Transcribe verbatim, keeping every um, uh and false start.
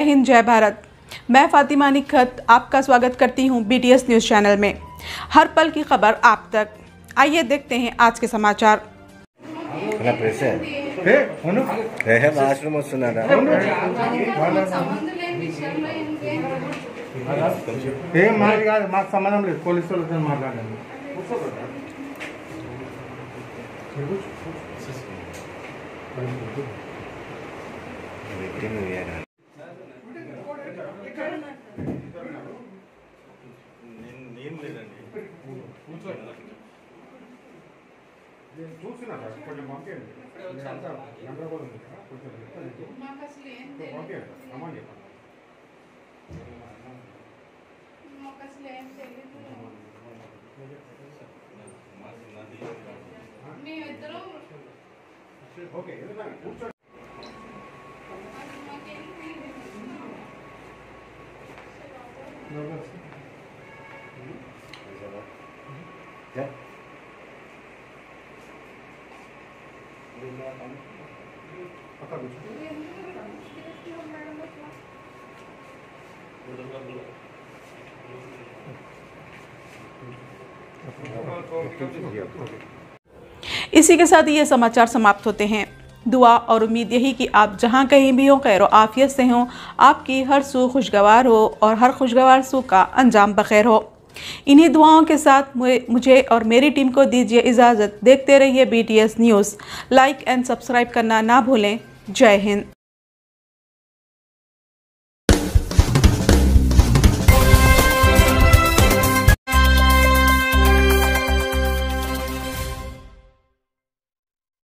हिंद, जय भारत। मैं फातिमा निखत आपका स्वागत करती हूं बीटीएस न्यूज़ चैनल में। हर पल की खबर आप तक। आइए देखते हैं आज के समाचार। సంబంధం లేదు, పోలీసు వాళ్ళతో మాట్లాడండి. చూసినా సార్ కొంచెం పంపించండి. గందరగోళం ఉంది కదా, కొంచెం పంపించండి. అమ్మని చెప్పండి. ఓకే కూర్చోండి. పక్క కూర్చో. इसी के साथ ये समाचार समाप्त होते हैं। दुआ और उम्मीद यही कि आप जहाँ कहीं भी हो खैर आफियत से हों, आपकी हर सू खुशगवार हो और हर खुशगवार सू का अंजाम बखैर हो। इन्हीं दुआओं के साथ मुझे और मेरी टीम को दीजिए इजाज़त। देखते रहिए BTS news. Like and subscribe करना ना भूलें। जय हिंद।